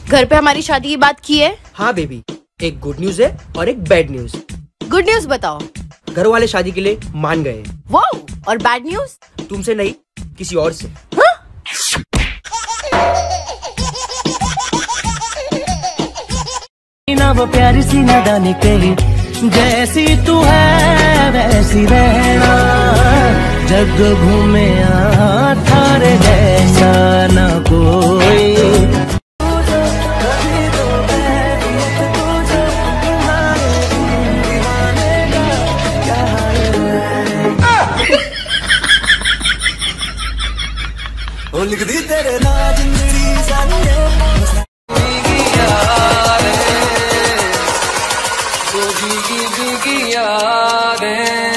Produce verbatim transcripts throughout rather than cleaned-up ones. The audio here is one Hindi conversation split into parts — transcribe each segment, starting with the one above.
घर पे हमारी शादी की बात की है? हाँ बेबी, एक गुड न्यूज है और एक बैड न्यूज। गुड न्यूज बताओ। घर वाले शादी के लिए मान गए। वाओ। और बैड न्यूज? तुमसे नहीं, किसी और से। हाँ? ना वो प्यारी सी नादानी कही, जैसी तू है वैसी रहना, जग घूमे थारे जैसा न कोई। ओ लिख दी तेरे नाम जिंदड़ी सारी है, भीगी भीगी यादें।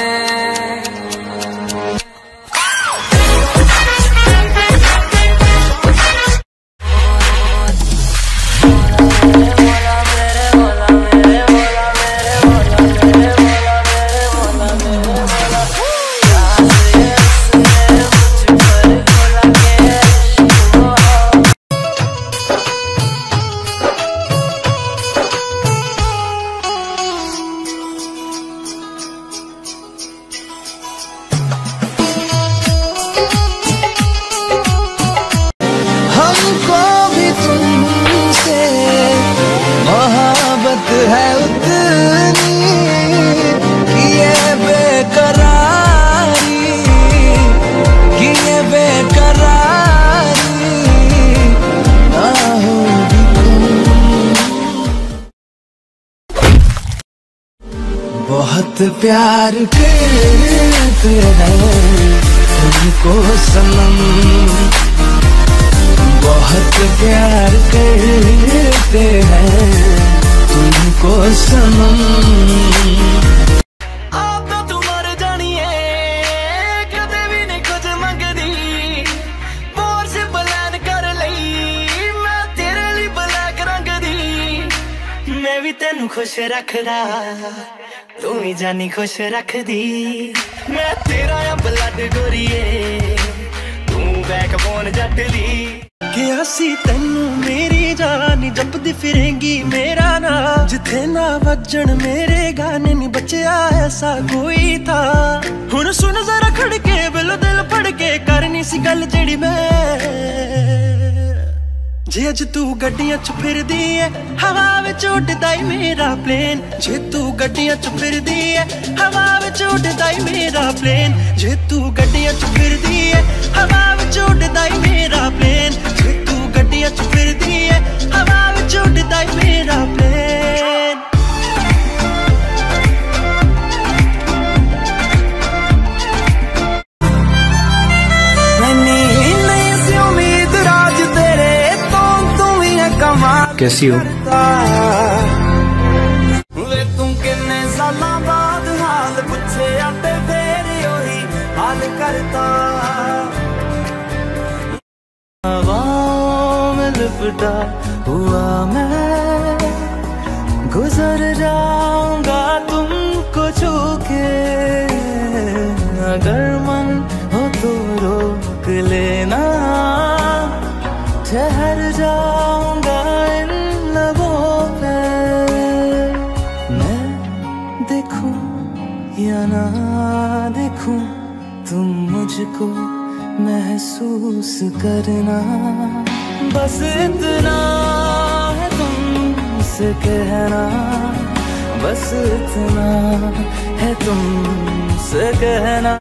है उतनी ये बेकरारी, ये बेकरारी ना होगी बहुत प्यार करते हैं तुमको सनम, बहुत प्यार करते हैं तुमको सनम। आप तो तू मर जानी है, कदे भी नहीं कुछ मंगदी, बोर से प्लान कर लई मैं तेरे लिए ब्लैक रंग दी। मैं भी तेनू खुश रखदा, तू ही जानी खुश रख दी। मैं तेरा या ब्लड गोरीए, तू बैकबोन जट दी। कि असी तेनू मेरी जान जपदी फिरेंगी मेरा ना, जिथे ना वजन मेरे गाने नी बचया ऐसा कोई था। हुन सुन जरा खड़के बिल दिल फड़के करनी सी गल जेड़ी मैं, जे अज तू गड्डियां च फिरदी है हवा विच उड़दा ई मेरा प्लेन, जे तू गड्डियां च फिरदी है हवा विच उड़दा ई मेरा प्लेन, जे तू गड्डियां च फिरदी है हवा विच उड़दा ई मेरा प्लेन, जे तू गड्डियां च फिरदी है हवा विच उड़दा ई मेरा प्लेन। कैसी हो? वे तू किन्ने सालां बाद हाल पुछे आते फेर ओही हाल करता। हवाओं में लिपटा हुआ मैं गुजर जाऊंगा तुमको छू के, अगर मन हो तो रोक लेना, ठहर जाऊंगा इन लबों पे। मैं देखूं या ना देखूं तुम मुझको महसूस करना, बस इतना है तुमसे कहना, बस इतना है तुमसे कहना।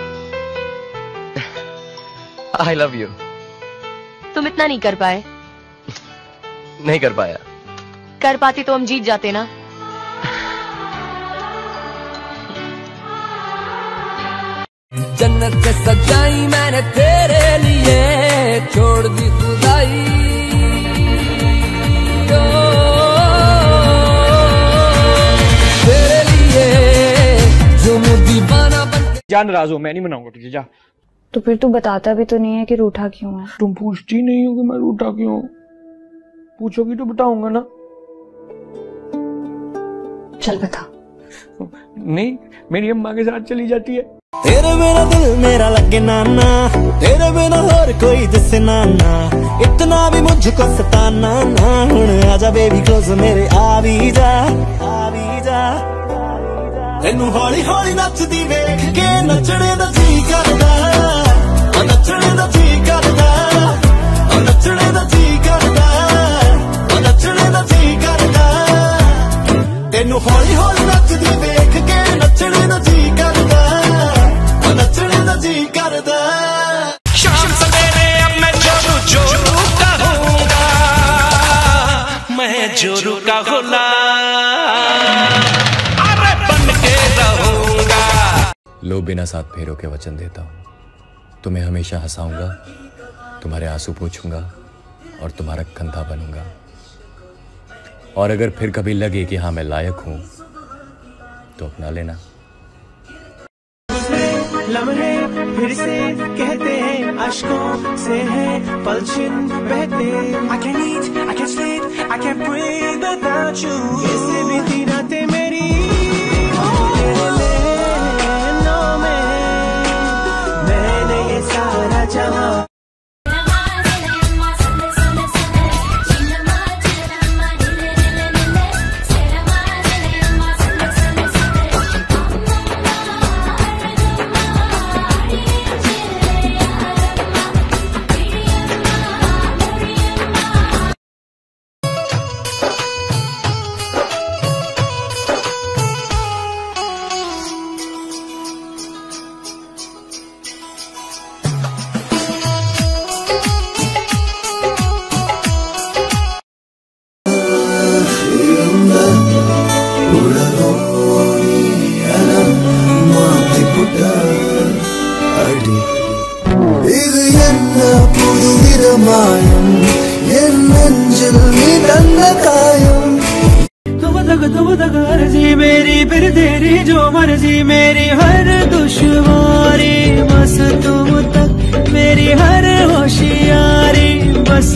I love you। तुम इतना नहीं कर पाए। नहीं कर पाया। कर पाती तो हम जीत जाते ना। जन्नत से सजाई मैंने तेरे लिए, छोड़ दी खुदाई तेरे लिए, जो मुझे बना बन। जा नाराज हो, मैं नहीं मनाऊंगा तुझे, जा। तो फिर तू बताता भी तो नहीं है कि रूठा क्यों है। तुम पूछती नहीं हो कि मैं रूठा क्यों, पूछोगी तो बताऊंगा ना। चल बता। नहीं, मेरी अम्मा के साथ चली जाती है। तेरे मेरा दिल मेरा लगे नाना। तेरे बिना और कोई दिसना ना, इतना भी मुझको सताना ना। हुण आजा बेबी क्लोज मेरे आ भी जा, आ भी जा। तेनू हौली हौली नचदी वेख के नचने दा जी करदा, नचने दा जी करदा, नचने दा जी करदा, नचने दा जी करदा। तेनू हौली हौली नचदी वेख के नचने दा जी करदा, नचने दा जी करदा। शाम सवेरे अब मैं जोरू जोरू का होऊंगा, मैं जोरू का गुलाम अरे बन के रहूंगा। लो बिना साथ फेरों के वचन देता हूँ, तुम्हें हमेशा हंसाऊंगा, तुम्हारे आंसू पोंछूंगा और तुम्हारा कंधा बनूंगा। और अगर फिर कभी लगे कि हाँ मैं लायक हूं तो अपना लेना। लम्हे फिर से कहते हैं अश्कों से है पलछिन बहते। I can't eat, I can't sleep, I can't breathe without you। कैसे बीती रातें मेरी तेरे नैनों में, मैंने ये सारा जहां। இது என்ன புது விதமாயம், என் நெஞ்சில் நீ தந்த காயம்। तुम तक तुम तक अर्जी मेरी, फिर तेरी जो मर्जी मेरी, हर दुश्वारी बस तुम तक मेरी हर होशियारी बस।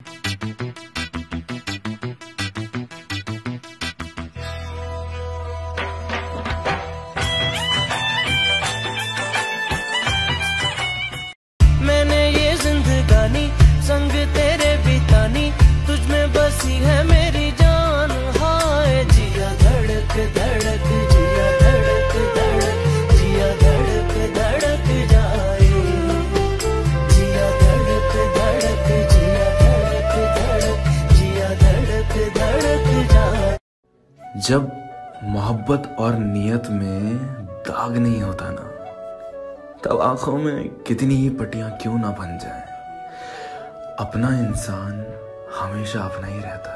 मैंने ये जिंदगानी संग तेरे बितानी, तुझ में बसी है मेरी जान। हाय जिया धड़क धड़क, जिया धड़क धड़क, जिया धड़क धड़क जाए, जिया धड़क धड़क, जिया धड़क धड़क, जिया धड़क धड़क जाए। जब मोहब्बत और नियत में दाग नहीं होता ना, तब आंखों में कितनी ही पट्टियां क्यों ना बन जाएं, अपना इंसान हमेशा अपना ही रहता है।